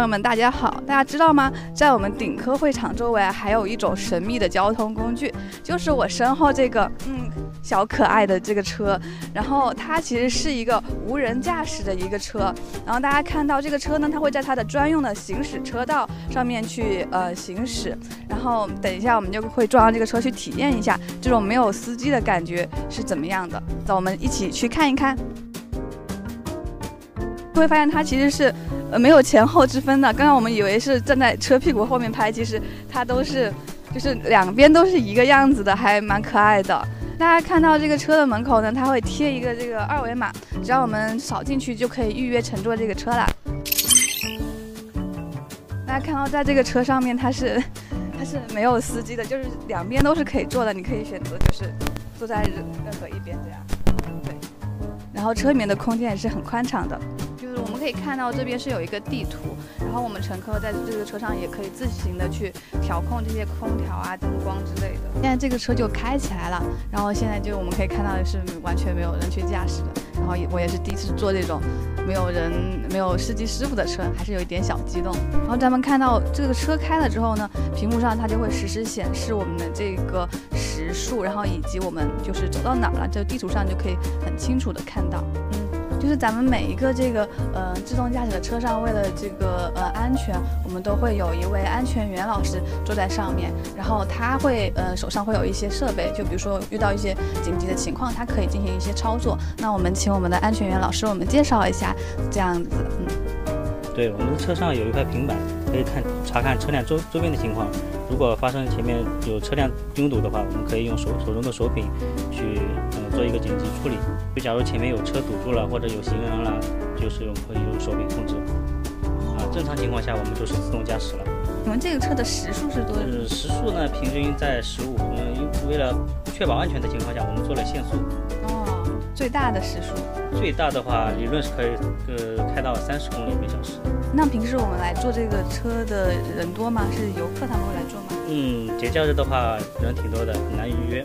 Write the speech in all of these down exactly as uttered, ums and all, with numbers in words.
友们，大家好！大家知道吗？在我们顶科会场周围还有一种神秘的交通工具，就是我身后这个嗯小可爱的这个车。然后它其实是一个无人驾驶的一个车。然后大家看到这个车呢，它会在它的专用的行驶车道上面去呃行驶。然后等一下我们就会坐上这个车去体验一下这种没有司机的感觉是怎么样的。走，我们一起去看一看。会发现它其实是呃没有前后之分的。刚刚我们以为是站在车屁股后面拍，其实它都是就是两边都是一个样子的，还蛮可爱的。大家看到这个车的门口呢，它会贴一个这个二维码，只要我们扫进去就可以预约乘坐这个车啦。大家看到在这个车上面它是它是没有司机的，就是两边都是可以坐的，你可以选择就是坐在任何一边这样。对，然后车里面的空间也是很宽敞的。就是我们可以看到这边是有一个地图，然后我们乘客在这个车上也可以自行的去调控这些空调啊、灯光之类的。现在这个车就开起来了，然后现在就我们可以看到的是完全没有人去驾驶的。然后我也是第一次坐这种没有人、没有司机师傅的车，还是有一点小激动。然后咱们看到这个车开了之后呢，屏幕上它就会实时显示我们的这个时速，然后以及我们就是走到哪了，这个地图上就可以很清楚的看到。嗯。就是咱们每一个这个呃自动驾驶的车上，为了这个呃安全，我们都会有一位安全员老师坐在上面，然后他会呃手上会有一些设备，就比如说遇到一些紧急的情况，他可以进行一些操作。那我们请我们的安全员老师，我们介绍一下这样子。嗯， 对，我们的车上有一块平板，可以看查看车辆周周边的情况。如果发生前面有车辆拥堵的话，我们可以用手手中的手柄去呃做一个紧急处理。就假如前面有车堵住了，或者有行人了，就是我们可以用手柄控制。啊，正常情况下我们就是自动驾驶了。 你们这个车的时速是多少？ 呃，时速呢平均在十五。嗯，为了确保安全的情况下，我们做了限速。 哦，最大的时速？ 最大的话，理论是可以呃开到三十公里每小时。 那平时我们来坐这个车的人多吗？是游客他们会来坐吗？ 嗯，节假日的话人挺多的，很难预约。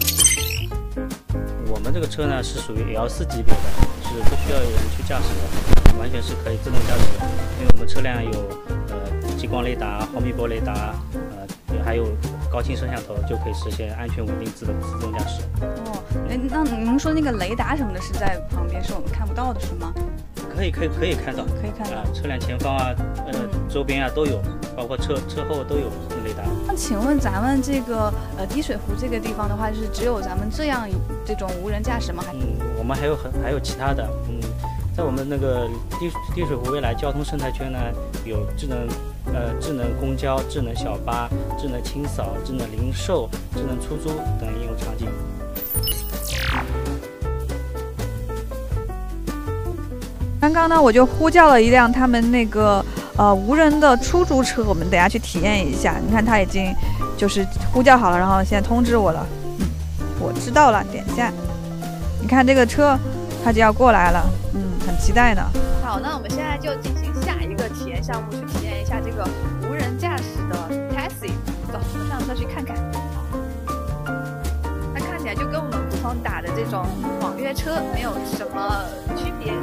我们这个车呢是属于 L 四 级别的，是不需要有人去驾驶的，完全是可以自动驾驶的。因为我们车辆有呃激光雷达、毫米波雷达，呃还有高清摄像头，就可以实现安全稳定自的自动驾驶。 哦，哎，那您说那个雷达什么的是在旁边，是我们看不到的，是吗？ 可以可以可以看到， 可以看到， 啊，车辆前方啊，呃，嗯、周边啊都有，包括车车后都有雷达。 那请问咱们这个呃滴水湖这个地方的话，是只有咱们这样这种无人驾驶吗？还嗯，我们还有很还有其他的，嗯，在我们那个滴滴水湖未来交通生态圈呢，有智能呃智能公交、智能小巴、智能清扫、智能零售、智能出租等应用场景。 刚刚呢，我就呼叫了一辆他们那个呃无人的出租车，我们等下去体验一下。你看他已经就是呼叫好了，然后现在通知我了。嗯，我知道了，点一下。你看这个车，它就要过来了。嗯，很期待呢。 好，那我们现在就进行下一个体验项目，去体验一下这个无人驾驶的 taxi。走，我们上车去看看。它看起来就跟我们普通打的这种网约车没有什么区别。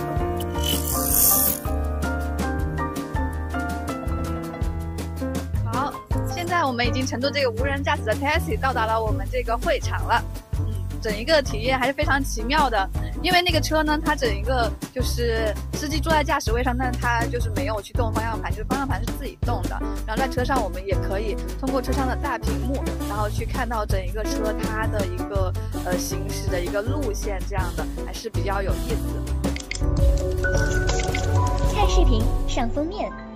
好，现在我们已经乘坐这个无人驾驶的 taxi 到达了我们这个会场了。嗯，整一个体验还是非常奇妙的，因为那个车呢，它整一个就是司机坐在驾驶位上，但是他就是没有去动方向盘，就是方向盘是自己动的。然后在车上我们也可以通过车上的大屏幕，然后去看到整一个车它的一个呃行驶的一个路线，这样的还是比较有意思的。 看视频，上封面。